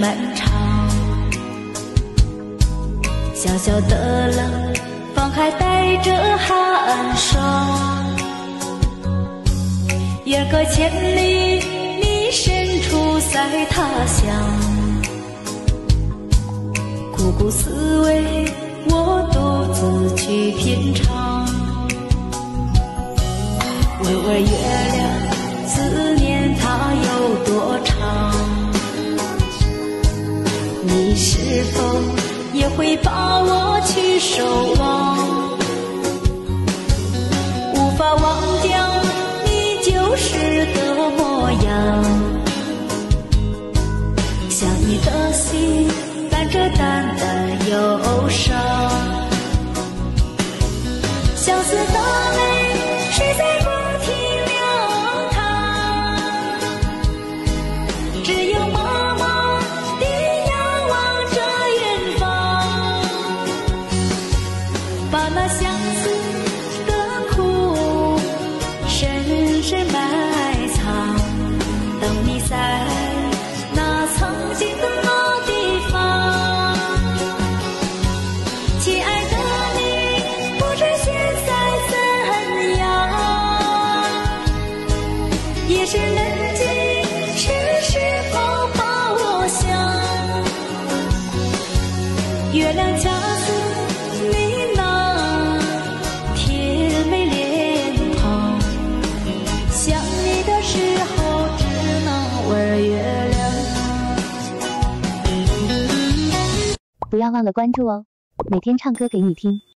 漫长。小小的冷，风还带着寒霜。远隔千里，你身处在他乡。苦苦思维，我独自去品尝。微微月亮，思念它有多长？你是否也会把我去守望？无法忘掉你旧时的模样，想你的心伴着淡淡忧伤，相思的泪谁在不停流淌，只有默默地仰望着远方，把那相思的苦深深埋藏，等你在那曾经的那地方。亲爱的你，不知现在怎样，夜深人静时是否把我想？月亮恰似你那甜美脸庞，想你的时候只能玩月亮。 不要忘了关注哦，每天唱歌给你听。